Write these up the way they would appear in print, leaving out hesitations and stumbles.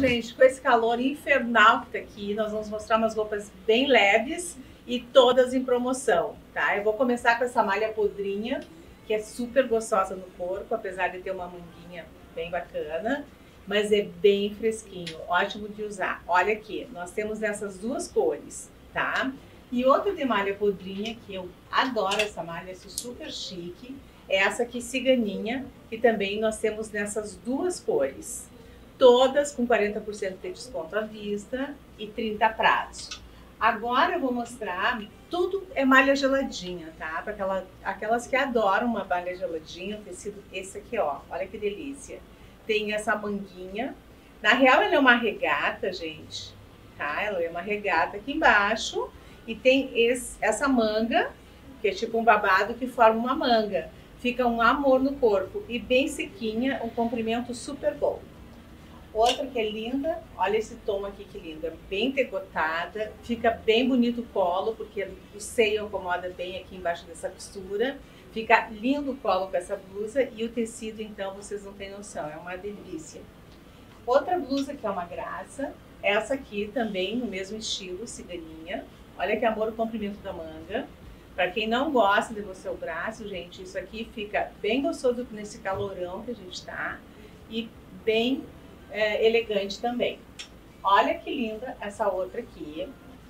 gente, com esse calor infernal que tá aqui, nós vamos mostrar umas roupas bem leves e todas em promoção, tá? Eu vou começar com essa malha podrinha, que é super gostosa no corpo, apesar de ter uma manguinha bem bacana, mas é bem fresquinho, ótimo de usar. Olha aqui, nós temos essas duas cores, tá? E outra de malha podrinha, que eu adoro essa malha, essa super chique, é essa aqui ciganinha, que também nós temos nessas duas cores. Todas com 40% de desconto à vista e 30 pratos. Agora eu vou mostrar, tudo é malha geladinha, tá? Para aquelas que adoram uma malha geladinha, o tecido esse aqui, ó, olha que delícia. Tem essa manguinha, na real ela é uma regata, gente, tá? Ela é uma regata aqui embaixo e tem essa manga, que é tipo um babado que forma uma manga. Fica um amor no corpo e bem sequinha, um comprimento super bom. Outra que é linda, olha esse tom aqui que linda, bem decotada, fica bem bonito o colo, porque o seio acomoda bem aqui embaixo dessa costura. Fica lindo o colo com essa blusa e o tecido, então, vocês não têm noção, é uma delícia. Outra blusa que é uma graça, essa aqui também no mesmo estilo, ciganinha. Olha que amor o comprimento da manga. Para quem não gosta de mostrar o braço, gente, isso aqui fica bem gostoso nesse calorão que a gente tá e bem elegante também. Olha que linda essa outra aqui.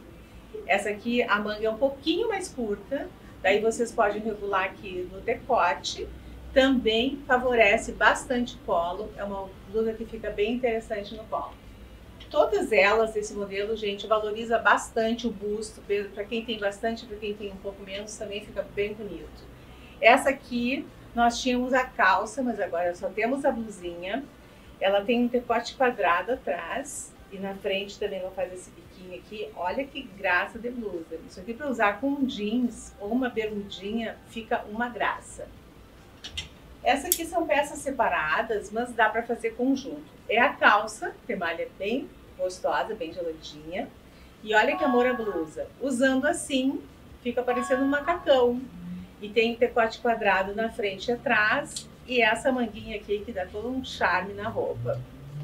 Essa aqui, a manga é um pouquinho mais curta, daí vocês podem regular aqui no decote. Também favorece bastante o colo, é uma blusa que fica bem interessante no colo. Todas elas, esse modelo, gente, valoriza bastante o busto, para quem tem bastante, para quem tem um pouco menos, também fica bem bonito. Essa aqui, nós tínhamos a calça, mas agora só temos a blusinha. Ela tem um decote quadrado atrás e na frente também ela faz esse biquinho aqui. Olha que graça de blusa. Isso aqui para usar com um jeans ou uma bermudinha fica uma graça. Essa aqui são peças separadas, mas dá para fazer conjunto. É a calça, que malha bem gostosa, bem geladinha. E olha que amor a blusa. Usando assim, fica parecendo um macacão. E tem o decote quadrado na frente e atrás. E essa manguinha aqui que dá todo um charme na roupa.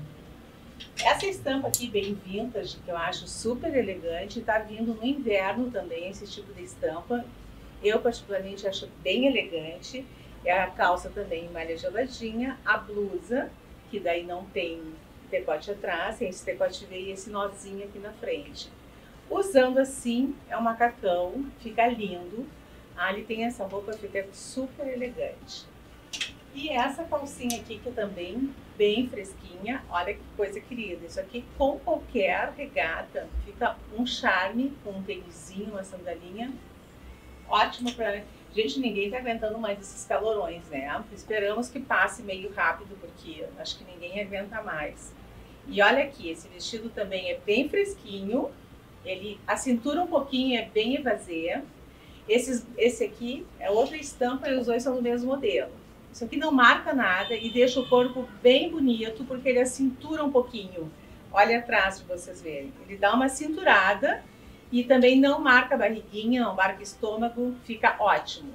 Essa estampa aqui bem vintage, que eu acho super elegante, tá vindo no inverno também esse tipo de estampa. Eu particularmente acho bem elegante. É a calça também em malha geladinha, a blusa, que daí não tem decote atrás, tem esse decote V e esse nozinho aqui na frente. Usando assim, é um macacão, fica lindo. Ali tem essa roupa, fica super elegante. E essa calcinha aqui, que também bem fresquinha, olha que coisa querida. Isso aqui com qualquer regata, fica um charme, com um tênisinho, uma sandalinha. Ótimo para... Gente, ninguém tá aguentando mais esses calorões, né? Esperamos que passe meio rápido, porque acho que ninguém aguenta mais. E olha aqui, esse vestido também é bem fresquinho. A cintura um pouquinho é bem evasê. Esse aqui é outra estampa e os dois são do mesmo modelo. Isso aqui não marca nada e deixa o corpo bem bonito, porque ele acintura um pouquinho. Olha atrás para vocês verem. Ele dá uma cinturada e também não marca a barriguinha, não marca o estômago, fica ótimo.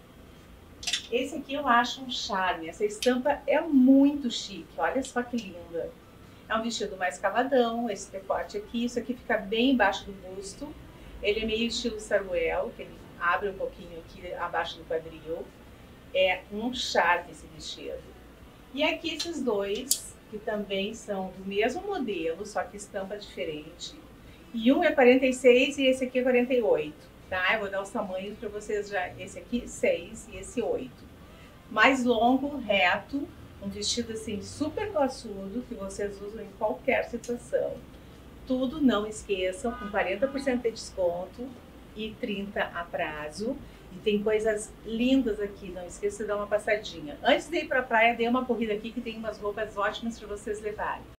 Esse aqui eu acho um charme. Essa estampa é muito chique, olha só que linda. É um vestido mais cavadão, esse decote aqui. Isso aqui fica bem embaixo do busto. Ele é meio estilo saruel, que ele abre um pouquinho aqui abaixo do quadril. É um charme esse vestido. E aqui esses dois, que também são do mesmo modelo, só que estampa diferente. E um é 46 e esse aqui é 48, tá? Eu vou dar os tamanhos para vocês já. Esse aqui 6 e esse 8. Mais longo, reto, um vestido assim super classudo, que vocês usam em qualquer situação. Tudo, não esqueçam, com 40% de desconto e 30 a prazo. E tem coisas lindas aqui, não esqueça de dar uma passadinha. Antes de ir para a praia, dê uma corrida aqui que tem umas roupas ótimas para vocês levarem.